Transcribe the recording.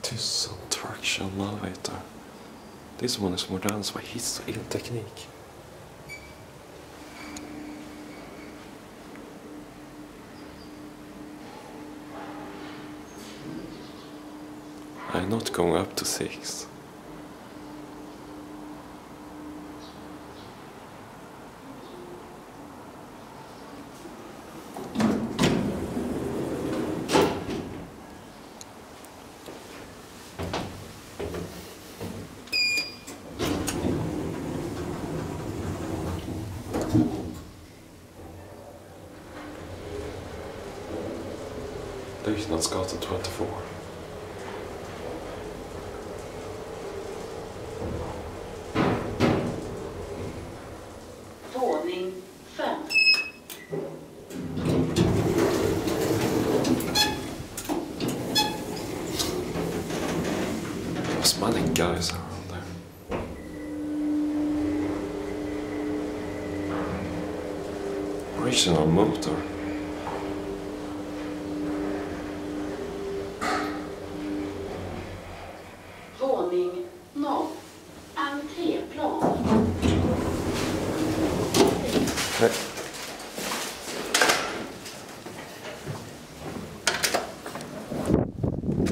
Tyson traction elevator. This one is modern som har hiss och elteknik. I'm not going up to 6. Löjtnantsgatan 24. Våning 5. There's many guys around there. Original motor. Våning 0. Entréplan. Okay.